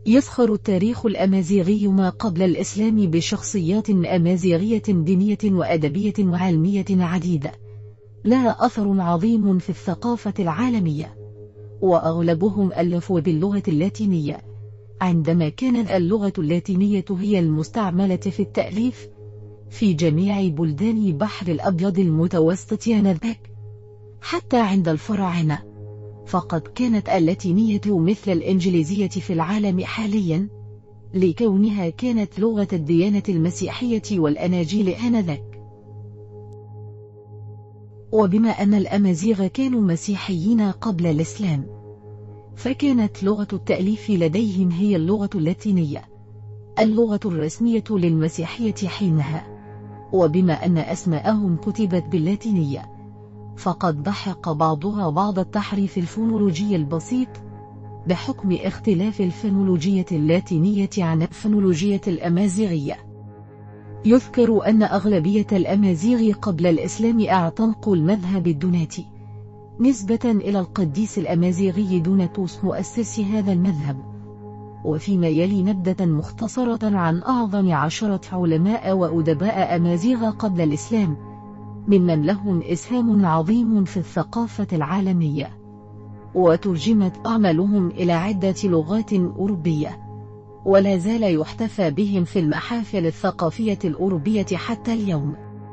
يزخر التاريخ الأمازيغي ما قبل الإسلام بشخصيات أمازيغية دينية وأدبية وعلمية عديدة لها أثر عظيم في الثقافة العالمية، وأغلبهم ألفوا باللغة اللاتينية، عندما كانت اللغة اللاتينية هي المستعملة في التأليف في جميع بلدان بحر الأبيض المتوسط آنذاك. حتى عند الفراعنة فقد كانت اللاتينية مثل الإنجليزية في العالم حاليا، لكونها كانت لغة الديانة المسيحية والأناجيل آنذاك. وبما أن الأمازيغ كانوا مسيحيين قبل الإسلام، فكانت لغة التأليف لديهم هي اللغة اللاتينية، اللغة الرسمية للمسيحية حينها. وبما أن أسماءهم كتبت باللاتينية، فقد ضحك بعضها بعض التحريف الفونولوجي البسيط بحكم اختلاف الفونولوجية اللاتينية عن الفونولوجية الأمازيغية. يذكر أن أغلبية الأمازيغ قبل الإسلام اعتنقوا المذهب الدوناتي نسبة إلى القديس الأمازيغي دوناتوس مؤسس هذا المذهب. وفيما يلي نبذة مختصرة عن أعظم 10 علماء وأدباء أمازيغ قبل الإسلام ممن لهم إسهام عظيم في الثقافة العالمية، وترجمت أعمالهم إلى عدة لغات أوروبية، ولا زال يحتفى بهم في المحافل الثقافية الأوروبية حتى اليوم.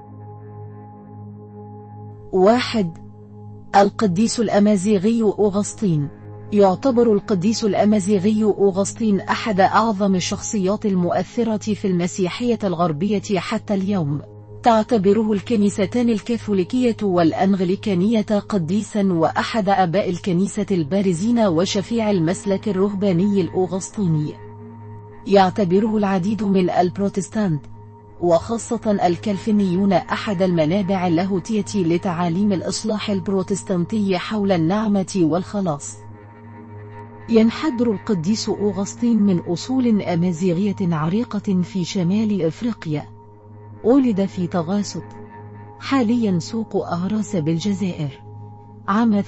1. القديس الأمازيغي أوغسطين. يعتبر القديس الأمازيغي أوغسطين أحد أعظم الشخصيات المؤثرة في المسيحية الغربية حتى اليوم. تعتبره الكنيستان الكاثوليكية والأنغليكانية قديسا وأحد آباء الكنيسة البارزين وشفيع المسلك الرهباني الأوغسطيني. يعتبره العديد من البروتستانت وخاصة الكالفينيون أحد المنابع اللاهوتية لتعاليم الإصلاح البروتستانتي حول النعمة والخلاص. ينحدر القديس أوغسطين من أصول أمازيغية عريقة في شمال أفريقيا. ولد في تغاسط، حاليا سوق أهراس بالجزائر، عام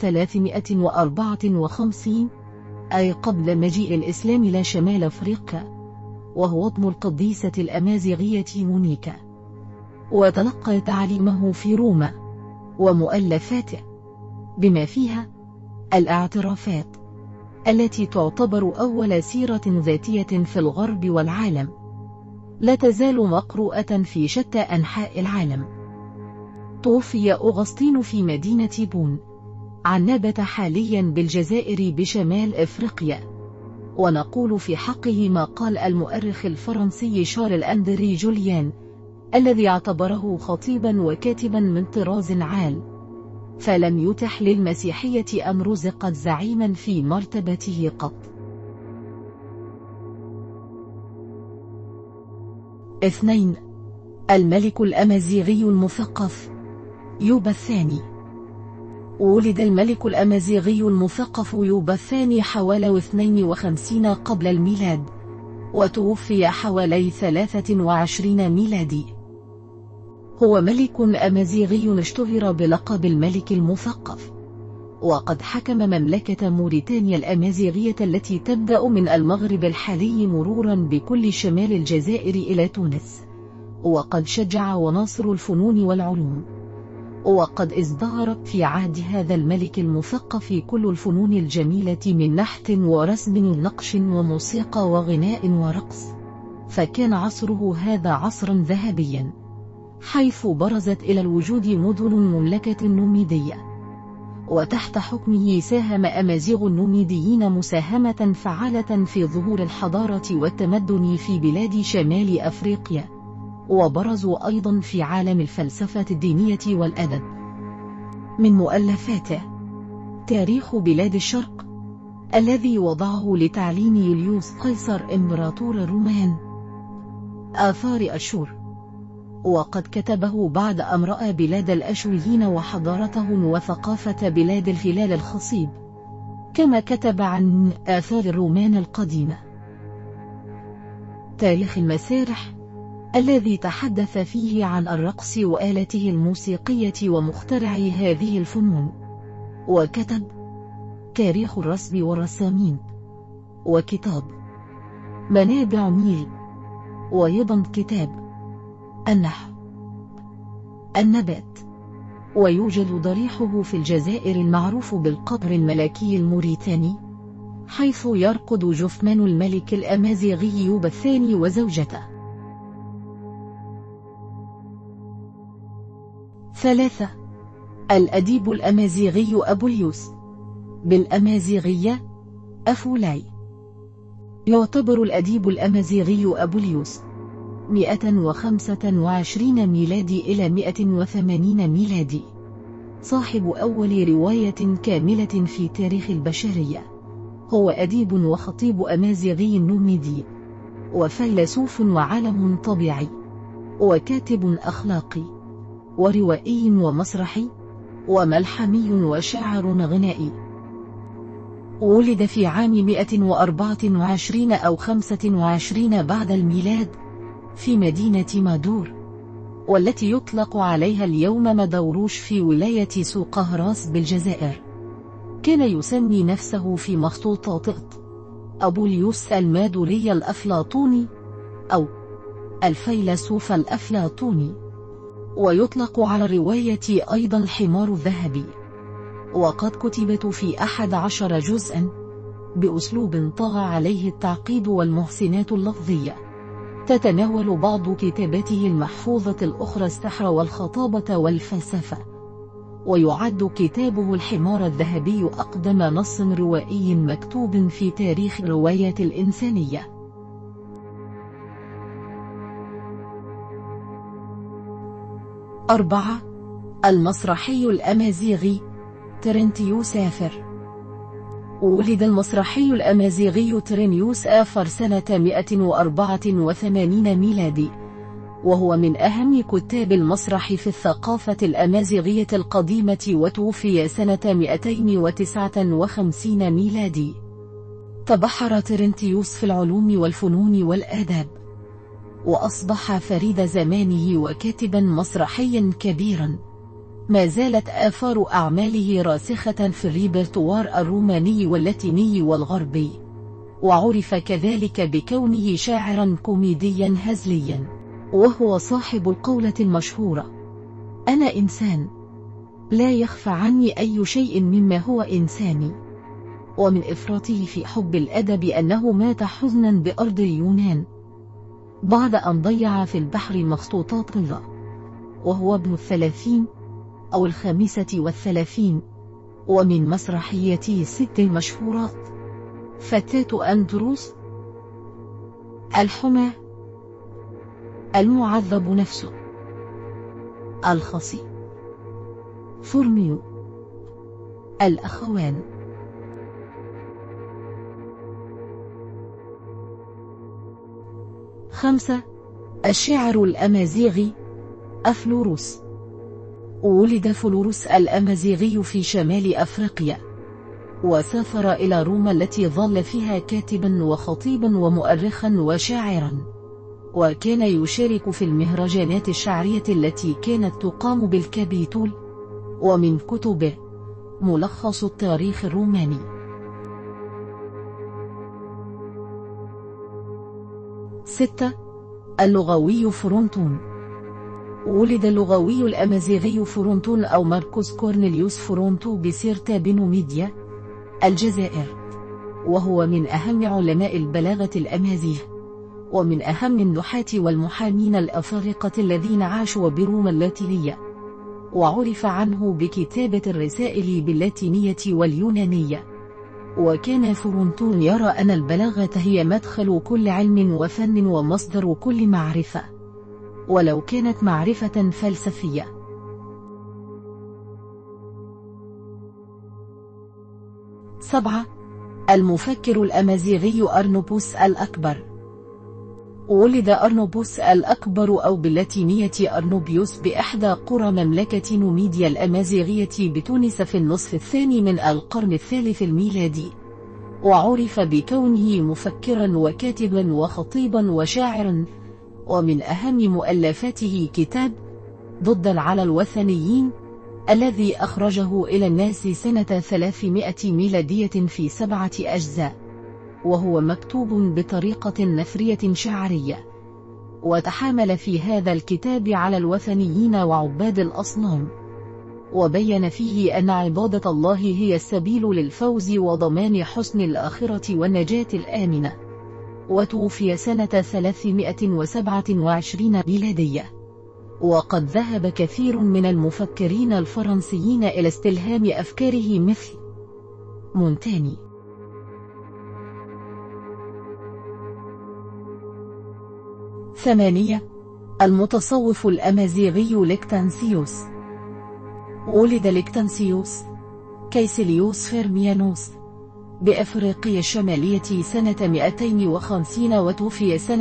354 أي قبل مجيء الإسلام إلى شمال أفريقيا، وهو ابن القديسة الأمازيغية مونيكا. وتلقى تعليمه في روما ومؤلفاته بما فيها الاعترافات التي تعتبر أول سيرة ذاتية في الغرب والعالم، لا تزال مقروءة في شتى أنحاء العالم. توفي أوغسطين في مدينة بون، عنابة حاليا بالجزائر بشمال أفريقيا. ونقول في حقه ما قال المؤرخ الفرنسي شارل أندري جوليان الذي اعتبره خطيبا وكاتبا من طراز عال، فلم يتح للمسيحية أن رزقت زعيما في مرتبته قط. 2. الملك الأمازيغي المثقف يوبا الثاني. ولد الملك الأمازيغي المثقف يوبا الثاني حوالي 52 قبل الميلاد، وتوفي حوالي 23 ميلادي. هو ملك أمازيغي اشتهر بلقب الملك المثقف، وقد حكم مملكة موريتانيا الأمازيغية التي تبدأ من المغرب الحالي مرورا بكل شمال الجزائر إلى تونس. وقد شجع وناصر الفنون والعلوم، وقد ازدهرت في عهد هذا الملك المثقف كل الفنون الجميلة من نحت ورسم ونقش وموسيقى وغناء ورقص، فكان عصره هذا عصرا ذهبيا، حيث برزت إلى الوجود مدن المملكة النوميدية. وتحت حكمه ساهم أمازيغ النوميديين مساهمة فعالة في ظهور الحضارة والتمدن في بلاد شمال أفريقيا، وبرزوا أيضا في عالم الفلسفة الدينية والأدب. من مؤلفاته تاريخ بلاد الشرق الذي وضعه لتعليم يوليوس قيصر إمبراطور الرومان، آثار أشور، وقد كتبه بعد أن رأى بلاد الأشوريين وحضارتهم وثقافة بلاد الهلال الخصيب، كما كتب عن آثار الرومان القديمة. تاريخ المسارح الذي تحدث فيه عن الرقص وآلته الموسيقية ومخترع هذه الفنون، وكتب تاريخ الرسم والرسامين، وكتاب منابع النيل، وأيضا كتاب النحو النبات. ويوجد ضريحه في الجزائر المعروف بالقبر الملكي الموريتاني، حيث يرقد جثمان الملك الأمازيغي يوبا الثاني وزوجته. 3. الأديب الأمازيغي أبوليوس، بالأمازيغية أفولاي. يعتبر الأديب الأمازيغي أبوليوس 125 ميلادي إلى 180 ميلادي صاحب أول رواية كاملة في تاريخ البشرية. هو أديب وخطيب أمازيغي نوميدي، وفيلسوف وعالم طبيعي، وكاتب أخلاقي، وروائي ومسرحي، وملحمي وشاعر غنائي. ولد في عام 124 أو 25 بعد الميلاد في مدينة مادور، والتي يطلق عليها اليوم مدوروش في ولاية سوقهراس بالجزائر. كان يسمي نفسه في مخطوطاته أبوليوس المادوري الأفلاطوني أو الفيلسوف الأفلاطوني، ويطلق على الرواية أيضا الحمار الذهبي. وقد كتبت في 11 جزءا بأسلوب طغى عليه التعقيد والمحسنات اللفظية. تتناول بعض كتاباته المحفوظة الأخرى السحر والخطابة والفلسفة. ويعد كتابه الحمار الذهبي أقدم نص روائي مكتوب في تاريخ الرواية الإنسانية. 4. المسرحي الأمازيغي ترنتيوس آفر. ولد المسرحي الأمازيغي ترنتيوس آفر سنة 184 ميلادي، وهو من أهم كتاب المسرح في الثقافة الأمازيغية القديمة، وتوفي سنة 259 ميلادي. تبحر ترنتيوس في العلوم والفنون والآداب، وأصبح فريد زمانه وكاتبا مسرحيا كبيرا. ما زالت آثار أعماله راسخة في الريبرتوار الروماني واللاتيني والغربي، وعرف كذلك بكونه شاعرا كوميديا هزليا، وهو صاحب القولة المشهورة: أنا إنسان، لا يخفى عني أي شيء مما هو إنساني. ومن إفراطه في حب الأدب أنه مات حزنا بأرض اليونان بعد أن ضيع في البحر مخطوطات له، وهو ابن 30 أو 35. ومن مسرحيته 6 مشهورات: فتاة أندروس، الحمى، المعذب نفسه، الخصي، فورميو، الأخوان. 5. الشاعر الأمازيغي أفلوروس. ولد فلوروس الأمازيغي في شمال أفريقيا، وسافر إلى روما التي ظل فيها كاتبا وخطيبا ومؤرخا وشاعرا، وكان يشارك في المهرجانات الشعرية التي كانت تقام بالكابيتول. ومن كتبه ملخص التاريخ الروماني. 6. اللغوي فرونتون. ولد اللغوي الأمازيغي فرونتون أو ماركوس كورنيليوس فرونتو بسيرتا بنوميديا الجزائر، وهو من أهم علماء البلاغة الأمازيغ، ومن أهم النحاة والمحامين الأفارقة الذين عاشوا بروما اللاتينية، وعرف عنه بكتابة الرسائل باللاتينية واليونانية. وكان فرونتون يرى أن البلاغة هي مدخل كل علم وفن ومصدر كل معرفة، ولو كانت معرفة فلسفية. 7. المفكر الأمازيغي أرنوبوس الأكبر. ولد أرنوبوس الأكبر أو باللاتينية أرنوبيوس بإحدى قرى مملكة نوميديا الأمازيغية بتونس في النصف الثاني من القرن الثالث الميلادي، وعرف بكونه مفكرا وكاتبا وخطيبا وشاعرا. ومن أهم مؤلفاته كتاب ضد على الوثنيين، الذي أخرجه إلى الناس سنة 300 ميلادية في 7 أجزاء. وهو مكتوب بطريقة نثرية شعرية، وتحامل في هذا الكتاب على الوثنيين وعباد الأصنام، وبين فيه أن عبادة الله هي السبيل للفوز وضمان حسن الآخرة والنجاة الآمنة. وتوفي سنة 327 ميلادية. وقد ذهب كثير من المفكرين الفرنسيين إلى استلهام أفكاره مثل مونتاني. 8. المتصوف الأمازيغي لكتانسيوس. ولد لكتانسيوس كيسيليوس فيرميانوس بأفريقيا الشمالية سنة 250، وتوفي سنة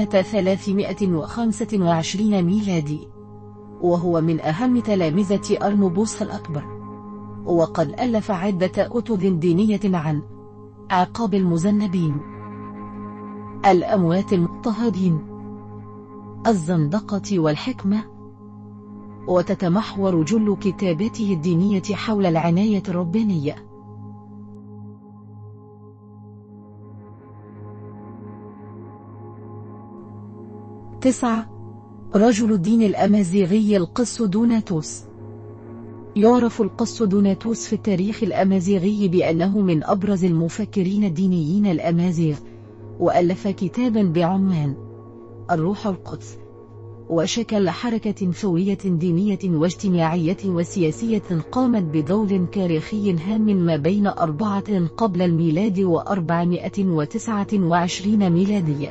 325 ميلادي، وهو من أهم تلامذة أرنبوس الأكبر، وقد ألف عدة كتب دينية عن عقاب المذنبين، الأموات المضطهدين، الزندقة والحكمة. وتتمحور جل كتاباته الدينية حول العناية الربانية. 9. رجل الدين الأمازيغي القس دوناتوس. يعرف القس دوناتوس في التاريخ الأمازيغي بأنه من أبرز المفكرين الدينيين الأمازيغ، وألف كتابا بعنوان الروح القدس، وشكل حركة ثورية دينية واجتماعية وسياسية قامت بدور تاريخي هام ما بين 4 قبل الميلاد و429 ميلادية.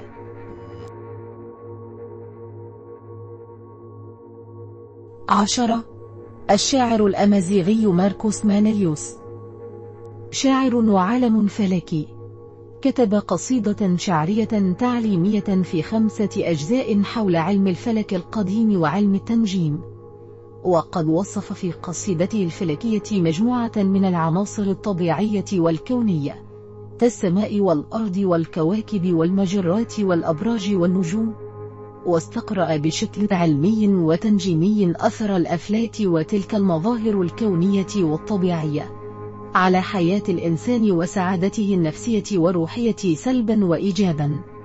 10. الشاعر الأمازيغي ماركوس مانيليوس. شاعر وعالم فلكي، كتب قصيدة شعرية تعليمية في 5 أجزاء حول علم الفلك القديم وعلم التنجيم، وقد وصف في قصيدته الفلكية مجموعة من العناصر الطبيعية والكونية كالسماء والأرض والكواكب والمجرات والأبراج والنجوم، واستقرأ بشكل علمي وتنجيمي أثر الأفلاك وتلك المظاهر الكونية والطبيعية على حياة الإنسان وسعادته النفسية والروحية سلبا وإيجابا.